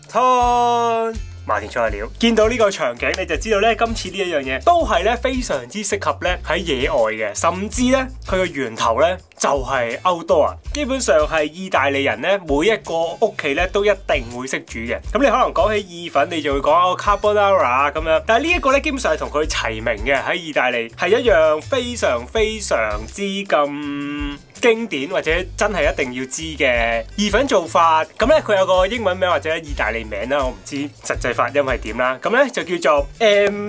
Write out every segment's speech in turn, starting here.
湯。馬田菜料，見到呢個場景你就知道咧，今次呢一樣嘢都係咧非常之適合咧喺野外嘅，甚至咧佢個源頭咧就係outdoor，基本上係意大利人咧每一個屋企咧都一定會識煮嘅。咁你可能講起意粉，你就會講carbonara 咁樣，但係呢一個咧基本上係同佢齊名嘅，喺意大利係一樣非常之咁經典或者真係一定要知嘅意粉做法。咁咧佢有個英文名或者意大利名啦，我唔知實際發音係點啦。咁咧就叫做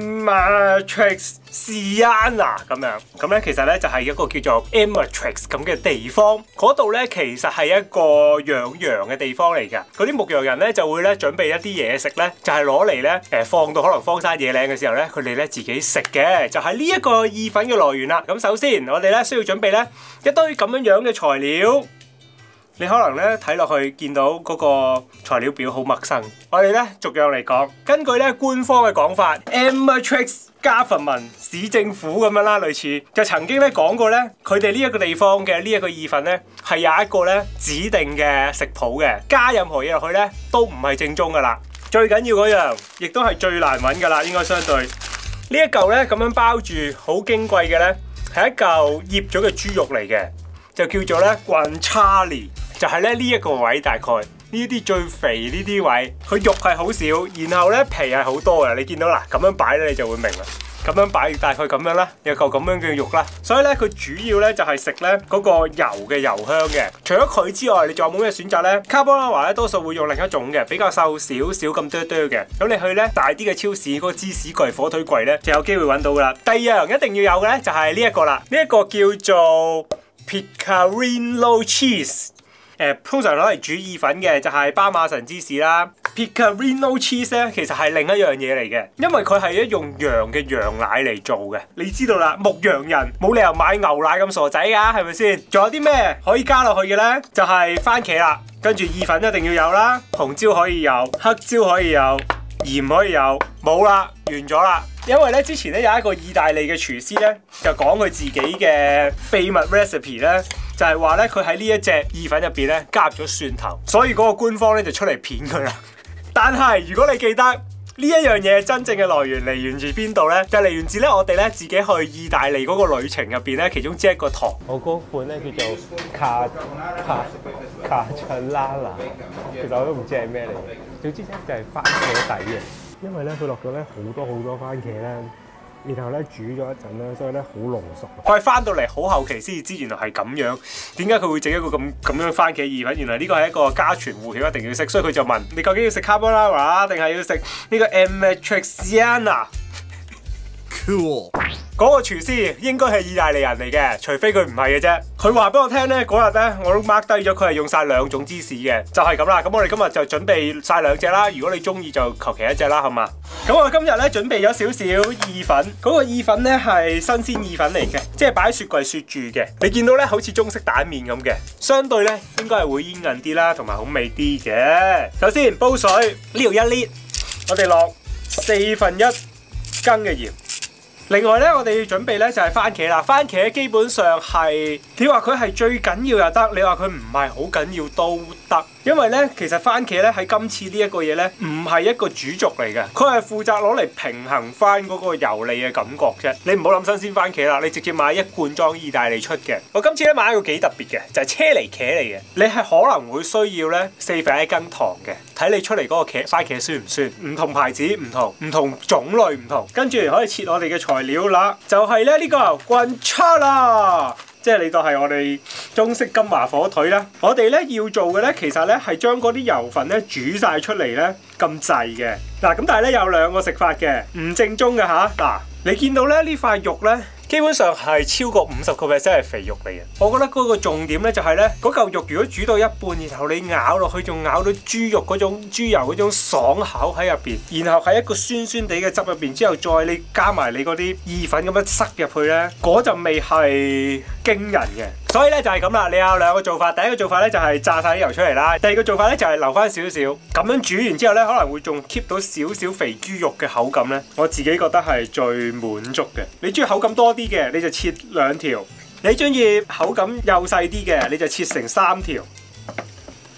Amatrix Siena 咁樣。咁咧其實咧就係一個叫做 Amatrix 咁嘅地方，嗰度咧其實係一個養羊嘅地方嚟㗎。嗰啲牧羊人咧就會咧準備一啲嘢食咧，就係攞嚟咧放到可能荒山野嶺嘅時候咧，佢哋咧自己食嘅，就係呢一個意粉嘅來源啦。咁首先我哋咧需要準備咧一堆咁樣嘅材料，你可能咧睇落去見到嗰個材料表好陌生，我哋咧逐樣嚟講。根據咧官方嘅講法 ，Amatrix Government 市政府咁樣啦，類似就曾經咧講過咧，佢哋呢一個地方嘅呢一個意粉咧係有一個咧指定嘅食譜嘅，加任何嘢落去咧都唔係正宗噶啦。最緊要嗰樣，亦都係最難揾噶啦，應該相對呢一嚿咧咁樣包住好矜貴嘅咧，係一嚿醃咗嘅豬肉嚟嘅。就叫做咧 guanciale， 就係咧呢一個位，大概呢啲最肥呢啲位，佢肉係好少，然後咧皮係好多嘅。你見到啦，咁樣擺咧你就會明啦。咁樣擺大概咁樣啦，有嚿咁樣嘅肉啦。所以咧佢主要咧就係食咧嗰個油嘅油香嘅。除咗佢之外，你仲有冇咩選擇咧？carbonara咧多數會用另一種嘅，比較瘦少少咁多嘅。咁你去咧大啲嘅超市嗰個芝士櫃、火腿櫃咧就有機會揾到噶啦。第二樣一定要有嘅咧就係呢一個啦，呢一個叫做Pecorino cheese， 通常攞嚟煮意粉嘅就係巴馬神芝士啦。Pecorino cheese 咧其實係另一樣嘢嚟嘅，因為佢係用羊嘅羊奶嚟做嘅。你知道啦，牧羊人冇理由買牛奶咁傻仔㗎，係咪先？仲有啲咩可以加落去嘅咧？就係番茄啦，跟住意粉一定要有啦，紅椒可以有，黑椒可以有，鹽可以有，冇啦，完咗啦。因為咧之前咧有一個意大利嘅廚師咧就講佢自己嘅秘密 recipe 咧，就係話咧佢喺呢一隻意粉入邊咧加入咗蒜頭，所以嗰個官方咧就出嚟片佢啦。但係如果你記得呢一樣嘢真正嘅來源嚟源自邊度咧，就嚟源自咧我哋咧自己去意大利嗰個旅程入邊咧其中之一個堂。我嗰款咧叫做卡查拉拿，其實我都唔知係咩嚟嘅，總之咧就係番茄底嘅。因為咧佢落咗咧好多番茄咧，然後咧煮咗一陣咧，所以咧好濃熟。我係翻到嚟好後期先至知原來係咁樣，點解佢會整一個咁樣番茄意粉？原來呢個係一個家傳戶曉，一定要識。所以佢就問你究竟要食 carbonara 定係要食呢個 Amatrix Siena？ Cool。嗰個廚師應該係意大利人嚟嘅，除非佢唔係嘅啫。佢話俾我聽咧，嗰日咧我都 mark 低咗，佢係用晒兩種芝士嘅，就係咁啦。咁我哋今日就準備晒兩隻啦。如果你中意就求其一隻啦，好嘛？咁我今日咧準備咗少少意粉，嗰個意粉咧係新鮮意粉嚟嘅，即係擺喺雪櫃雪住嘅。你見到咧好似中式蛋麵咁嘅，相對咧應該係會煙韌啲啦，同埋好味啲嘅。首先煲水，呢度1 lit，我哋落1/4羹嘅鹽。另外咧，我哋要準備咧就係番茄啦。番茄基本上係你話佢係最緊要又得，你話佢唔係好緊要都得。因為咧，其實番茄咧喺今次呢一個嘢咧，唔係一個主軸嚟嘅，佢係負責攞嚟平衡翻嗰個油膩嘅感覺啫。你唔好諗新鮮番茄啦，你直接買一罐裝意大利出嘅。我今次咧買一個幾特別嘅，就係車厘茄嚟嘅。你係可能會需要咧1/4羹糖嘅，睇你出嚟嗰個番茄酸唔酸？唔同牌子唔同種類唔同，跟住可以切我哋嘅材料啦，就係咧呢個 guanciale。即係你當係我哋中式金華火腿啦。我哋咧要做嘅咧，其實咧係將嗰啲油份咧煮晒出嚟咧咁滯嘅。嗱咁，但係咧有兩個食法嘅，唔正宗嘅吓。嗱，你見到咧呢塊肉咧，基本上係超過50% 係肥肉嚟嘅。我覺得嗰個重點咧就係咧，嗰嚿肉如果煮到一半，然後你咬落去仲咬到豬肉嗰種豬油嗰種爽口喺入邊，然後喺一個酸酸地嘅汁入邊，之後再你加埋你嗰啲意粉咁樣塞入去咧，嗰陣味係驚人嘅。所以咧就係咁啦，你有兩個做法。第一個做法咧就係炸晒啲油出嚟啦。第二個做法咧就係留翻少少，咁樣煮完之後咧，可能會仲 keep 到少少肥豬肉嘅口感咧。我自己覺得係最滿足嘅。你中意口感多啲嘅，你就切2條；你中意口感幼細啲嘅，你就切成3條。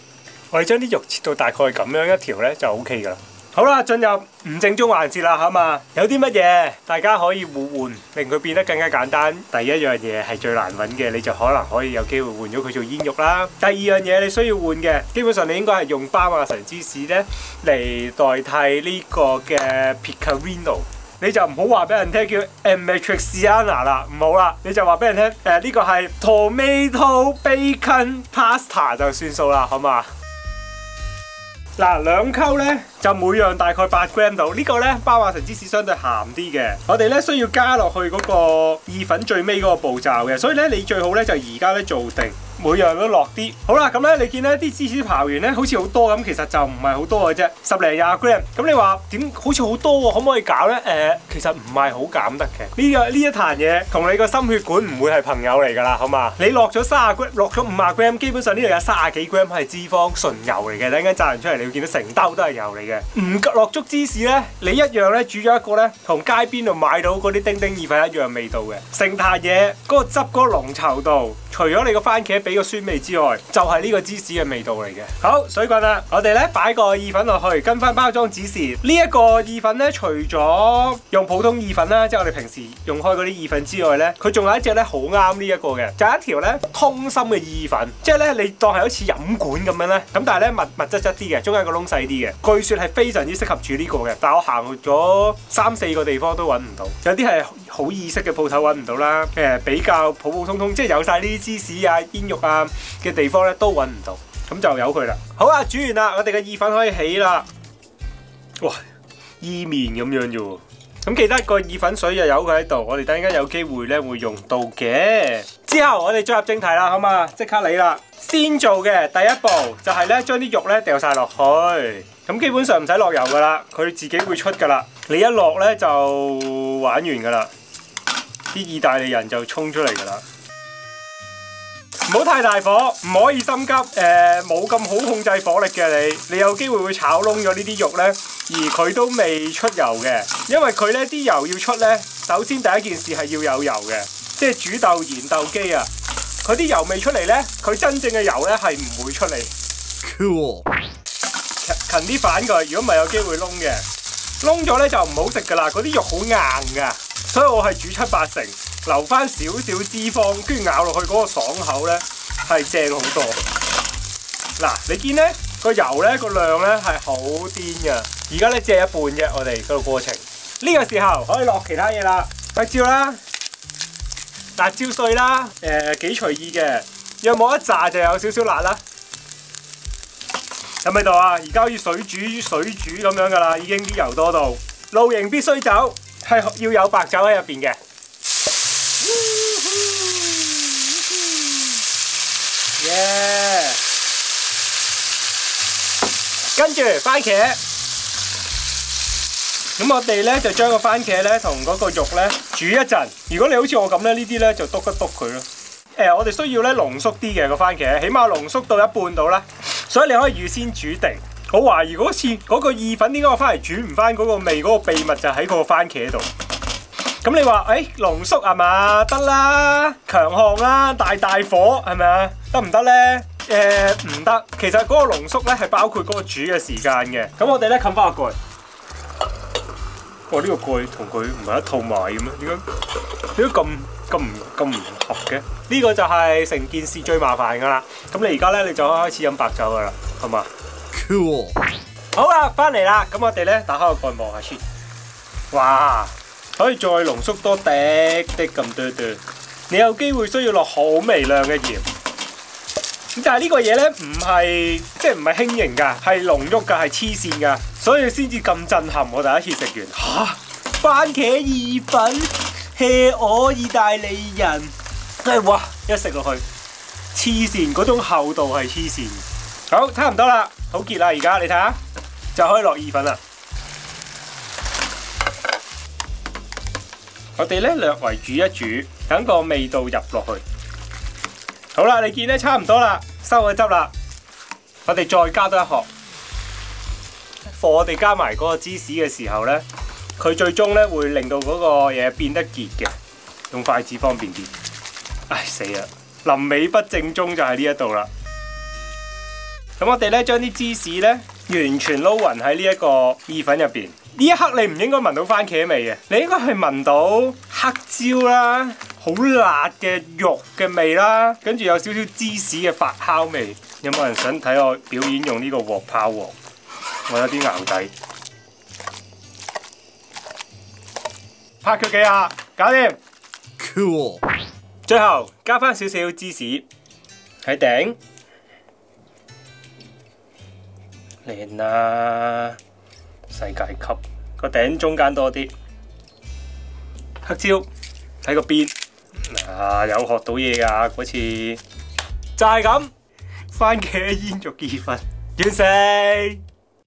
我哋將啲肉切到大概咁樣一條咧就 OK 噶啦。好啦，進入唔正宗環節啦，好嘛？有啲乜嘢大家可以互換，令佢變得更加簡單。第一樣嘢係最難揾嘅，你就可能可以有機會換咗佢做煙肉啦。第二樣嘢你需要換嘅，基本上你應該係用巴馬臣芝士咧嚟代替呢個嘅 Pecorino。你就唔好話俾人聽叫 Amatriciana 啦，唔好啦，你就話俾人聽呢個係 Tomato Bacon Pasta 就算數啦，好嘛？嗱，兩溝咧就每樣大概8g度，呢個咧巴馬臣芝士相對鹹啲嘅，我哋咧需要加落去嗰個意粉最尾嗰個步驟嘅，所以咧你最好咧就而家咧做定。每樣都落啲，好啦，咁咧你見咧啲芝士刨完咧，好似好多咁，其實就唔係好多嘅啫，10零20g。咁你話點好似好多喎？可唔可以搞咧？其實唔係好減得嘅。呢一壇嘢同你個心血管唔會係朋友嚟㗎啦，好嘛？你落咗30g，落咗50g，基本上呢度有30幾 g 係脂肪純油嚟嘅。等陣間炸完出嚟，你會見到成兜都係油嚟嘅。唔落足芝士咧，你一樣咧煮咗一個咧，同街邊度買到嗰啲丁丁意粉一樣味道嘅。成壇嘢嗰個汁嗰個濃稠度，除咗你個番茄俾個酸味之外，就係呢個芝士嘅味道嚟嘅。好，水滾啦，我哋咧擺個意粉落去，跟翻包裝指示。呢一個意粉咧，除咗用普通意粉啦，即係我哋平時用開嗰啲意粉之外咧，佢仲有一隻咧好啱呢一個嘅，就係一條咧通心嘅意粉，即係咧你當係好似飲管咁樣咧，咁但係咧密質質啲嘅，中間個窿細啲嘅，據說係非常之適合煮呢個嘅。但係我行咗3、4個地方都揾唔到，有啲係好意式嘅鋪頭揾唔到啦，比較普普通通，即係有晒呢啲芝士啊、煙肉啊嘅地方咧都揾唔到，咁就由佢啦。好啦，煮完啦，我哋嘅意粉可以起啦。哇，意麵咁樣啫喎。咁記得個意粉水就由佢喺度，我哋等陣間有機會咧會用到嘅。之後我哋進入正題啦，好嘛？即刻嚟啦！先做嘅第一步就係咧將啲肉咧掉晒落去，咁基本上唔使落油噶啦，佢自己會出噶啦。你一落咧就玩完噶啦，啲意大利人就衝出嚟噶啦。唔好太大火，唔可以心急，冇咁好控制火力嘅你有機會會炒燶咗呢啲肉呢，而佢都未出油嘅，因為佢呢啲油要出呢，首先第一件事係要有油嘅，即係煮豆燃豆萁啊，佢啲油未出嚟呢，佢真正嘅油呢係唔會出嚟。Cool， 勤啲反佢，如果唔係有機會燶嘅，燶咗呢就唔好食噶啦，嗰啲肉好硬噶，所以我係煮7、8成。留翻少少脂肪，跟住咬落去嗰個爽口咧係正好多。嗱，你見咧個油咧個量咧係好癲㗎。而家咧只係一半啫，我哋嗰個過程。呢個時候可以落其他嘢啦，辣椒啦、辣椒碎啦，幾隨意嘅。有冇一炸就有少少辣啦？有味道啊！而家好似水煮咁樣㗎啦，已經啲油多到。露營必須酒係要有白酒喺入邊嘅。耶！跟住番茄，咁我哋咧就將個番茄咧同嗰個肉咧煮一陣。如果你好似我咁咧，呢啲咧就篤一篤佢咯。我哋需要咧濃縮啲嘅個番茄，起碼濃縮到一半到啦。所以你可以預先煮定。我懷疑嗰個意粉點解我翻嚟煮唔翻嗰個味，嗰個秘密就喺嗰個番茄度。咁你話濃縮係嘛？得啦，強項啦，大火係咪啊？得唔得咧？唔得。其實嗰個濃縮咧係包括嗰個煮嘅時間嘅。咁我哋咧冚翻個蓋。哇！呢個蓋同佢唔係一套買嘅咩？點解咁唔合嘅？呢個就係成件事最麻煩噶啦。咁你而家咧你就可以開始飲白酒噶啦，係嘛 ？Cool。好啦，翻嚟啦。咁我哋咧打開個蓋望下先。哇！可以再濃縮多啲咁多。你有機會需要落好微量嘅鹽。咁但係呢個嘢咧唔係唔係輕盈㗎，係濃郁㗎，係黐線㗎，所以先至咁震撼。我第一次食完嚇番茄意粉 hea 我意大利人，哇！一食落去黐線，嗰種厚度係黐線。好，差唔多啦，好結啦，而家你睇下就可以落意粉啦。我哋咧略為煮一煮，等個味道入落去。好啦，你見咧差唔多啦，收咗汁啦。我哋再加多一殼。我哋加埋嗰個芝士嘅時候咧，佢最終咧會令到嗰個嘢變得結嘅，用筷子方便啲。唉死啦！臨尾不正宗就係呢一度啦。 咁我哋咧將啲芝士咧完全撈勻喺呢一個意粉入邊。呢一刻你唔應該聞到番茄味嘅，你應該係聞到黑椒啦、好辣嘅肉嘅味啦，跟住有少少芝士嘅發酵味。有冇人想睇我表演用呢個鑊炮鑊？我有啲淆底，拍佢幾下，搞掂。 Cool。 最後加翻少少芝士喺頂，靚啦！世界級個頂中間多啲黑椒喺個邊，有學到嘢㗎嗰次，就係咁，番茄煙肉意粉完成。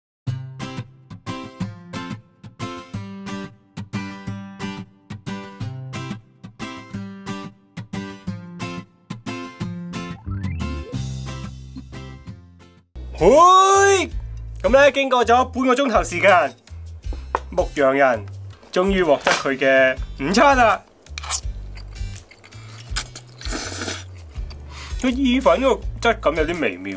嘿，咁咧經過咗半個鐘頭時間，牧羊人終於獲得佢嘅午餐啦！個意粉個質感有啲微妙，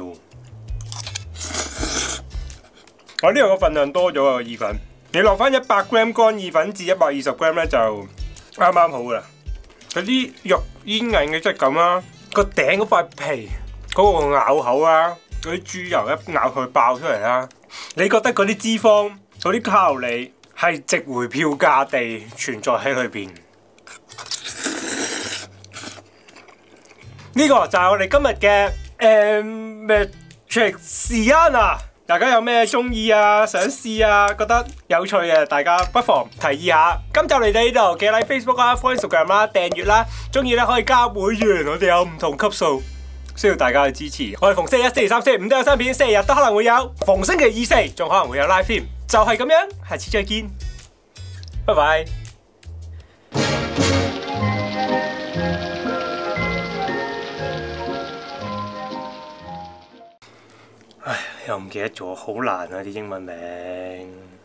我呢度個份量多咗啊！個意粉，你落翻100g 乾意粉至120g 咧就啱啱好啦。嗰啲肉煙韌嘅質感啦，個頂嗰塊皮嗰個咬口啦。嗰啲豬油一咬佢爆出嚟啦！你覺得嗰啲脂肪、嗰啲卡路里係值回票價地存在喺裏邊？呢個就係我哋今日嘅Mexicana。大家有咩中意啊、想試啊、覺得有趣嘅，大家不妨提議下。今集嚟到呢度，記得 like Facebook 啦、Instagram 啦、訂閱啦，中意咧可以加會員，我哋有唔同級數。需要大家嘅支持，我哋逢星期一、星期三、星期五都有新片，星期日都可能會有，逢星期二、四仲可能會有 live 添，就係咁樣，下次再見，拜拜。唉，又唔記得咗，好難啊啲英文名。